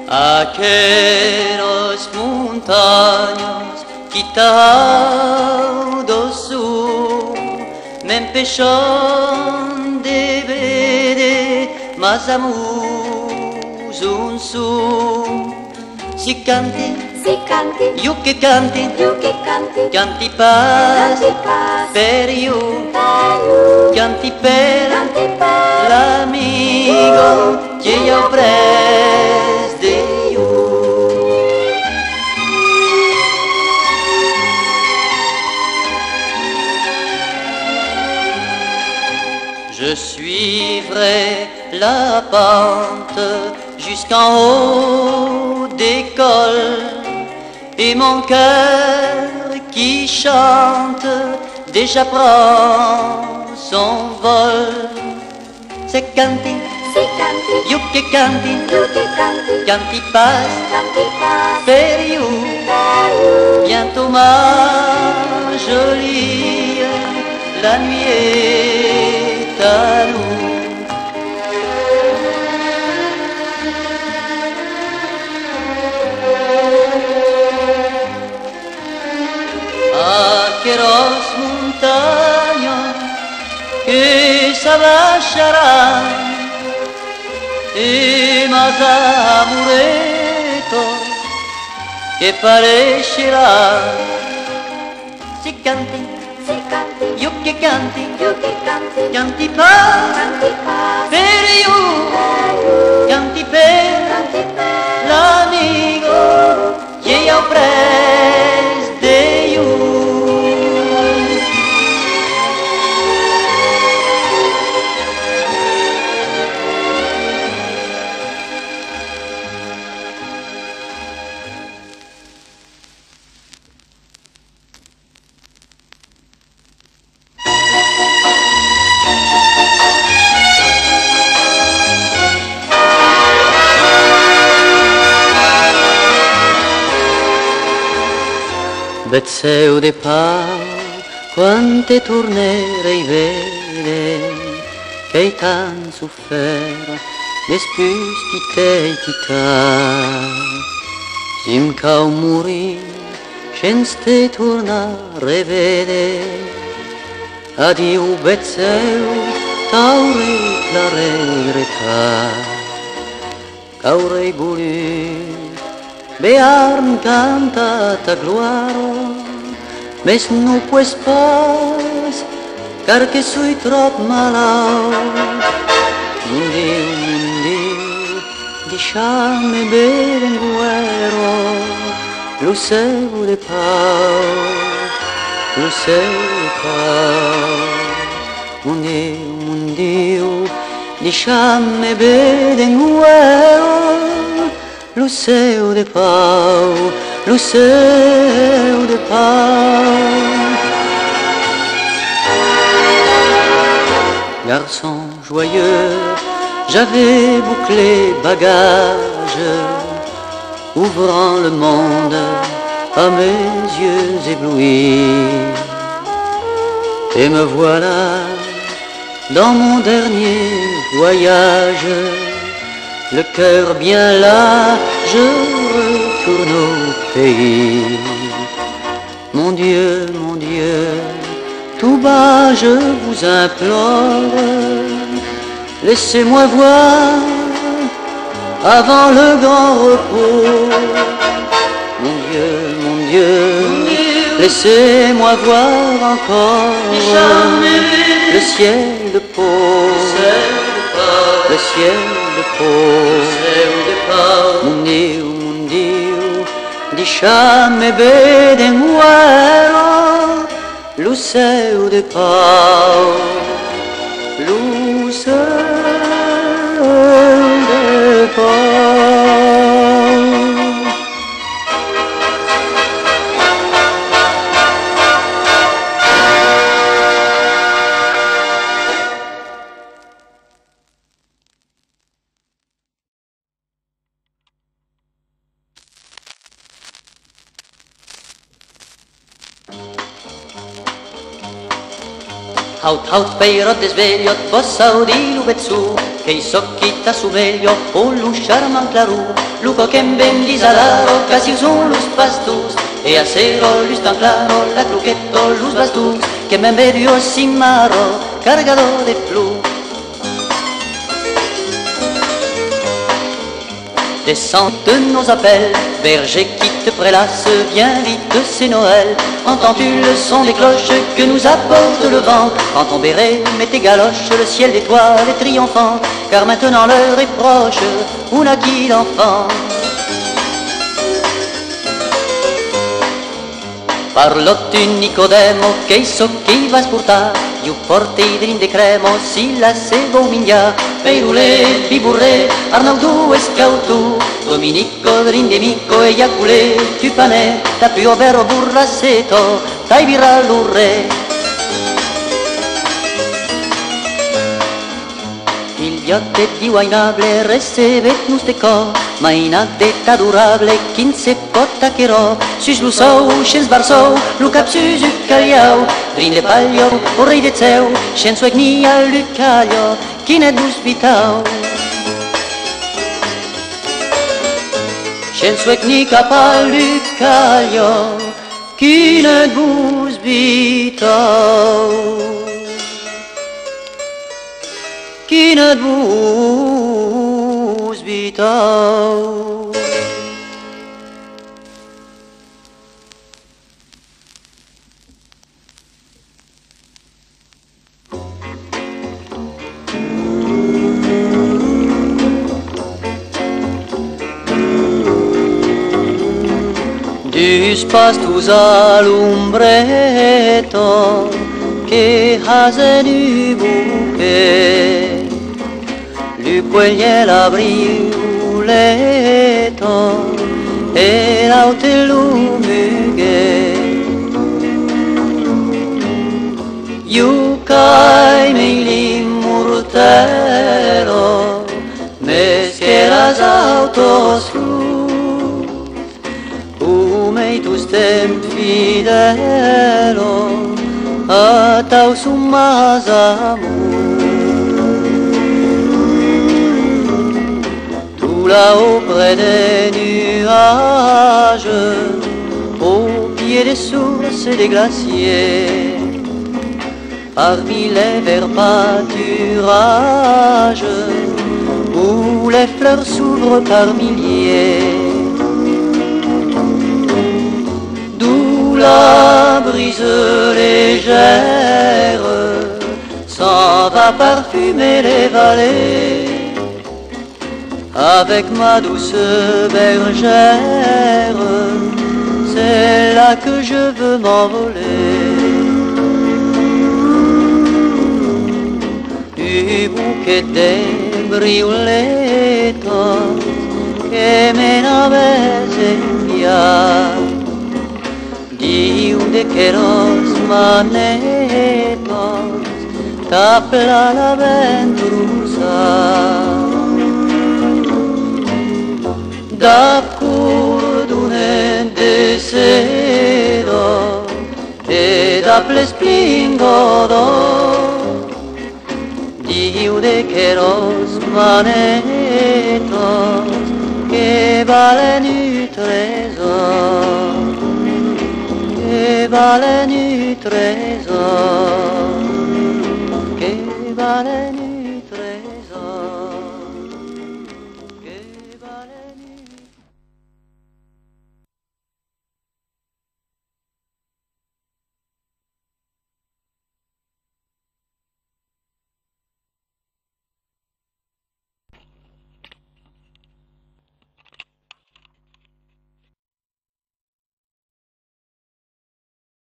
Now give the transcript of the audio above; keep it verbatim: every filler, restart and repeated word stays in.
Aquelas montanhas que estão do sul me empecham de ver mais amor um som. Si canti, si canti, io che canti, io che canti, canti paz, canti paz, per io, per io, canti per, canti per l'amigo che io ho preso di io. Je suivrai la pente jusqu'en haut des cols et mon cœur qui chante déjà prend son vol. C'est canti, si canti, io che canti, io che canti, canti paz, canti paz, per io, per io, bientôt ma jolie, la nuit est à nous. Aquelas montanhas que se abaixarão e mais amoreto que parecerá. Si canti, si canti, io che canti, io che canti, canti paz, canti paz, per io, per io, canti per canti per l'amigo che io ho preso di io. Bezzeu de pau, quante tornerei vede, che t'han sofferto despus di te ti ta. Sim cau muri, senza te tornare vede, adiu bezzeu, t'aurei la regretà, qu'aurei voulu bearm tanta ta gloire, mais non pues pas, car que sui trop malau. Mon Dieu, mon Dieu, deixa-me ver en guero, lo seu de pau, lo seu de pau. Mon Dieu, mon Dieu, deixa-me ver en guero, lo seu de pau, lo seu de pau. Garçon joyeux, j'avais bouclé bagage, ouvrant le monde à mes yeux éblouis. Et me voilà dans mon dernier voyage, le cœur bien là, je retourne au pays. Mon Dieu, mon Dieu, tout bas je vous implore, laissez-moi voir avant le grand repos. Mon Dieu, mon Dieu, laissez-moi voir encore le ciel de peau, le ciel de peau. Mon Dieu, mon Dieu, deixa-me ver en guero, lo seu de pau, lo seu de pau. Haut, haut, peirote sveglio, bossa udilo bezzu, che i socchi t'assumeglio, o lo charmant la ru, Luco che ben disalaro, casi usun lus pastus, e a cero lus tan claro, la truquetto lus bastus, que me medio simaro, cargado de flou. Descends de nos appels, berger qui te prélasse, viens vite, c'est Noël. Entends-tu le son des cloches que nous apporte le vent? Quand ton béret met tes galoches, le ciel d'étoiles est triomphant, car maintenant l'heure est proche où naquit l'enfant. Parlotti Nicodemo, che so chi vas portar, io porti drin de cremo, si la sebo miglia, Peirule, Biburre, Arnaudou e Scautou, Dominico drin de mico e Iaculé, tu panè, ta più ovvero burraseto, tai birra l'urre. Figliotte di Wainable, recebet nus de cor, mainadeta durable, quin se pot taquerò, sus lu sou, xens barsou, lu cap sus u caliau, drin de palio, o rei de zeu, xens uec ni al lu calio, quin et bus vitau. Xens uec ni cap al lu calio, quin et bus vitau. Quin et bus vitau. Dus pastus alumbreto che hasen u buche, lu queglie la briuleto e l'aute lumughe. Iu cai me l'immortelo, mesceras autos flu, u mei tu stem fidelo, a tau summas amor. Tu là-haut près des nuages, au pied des sources et des glaciers, parmi les verts pâturages, où les fleurs s'ouvrent par milliers, d'où la brise légère s'en va parfumer les vallées, avec ma douce bergère, c'est là que je veux m'envoler. Du bouquet de briuletos que me naves enviar, diu de queros manetos, tapla la ventrusa. D'accordo d'un desedo e d'aple splingo d'or, diu de queros manetos que valen u tresor, que valen u tresor.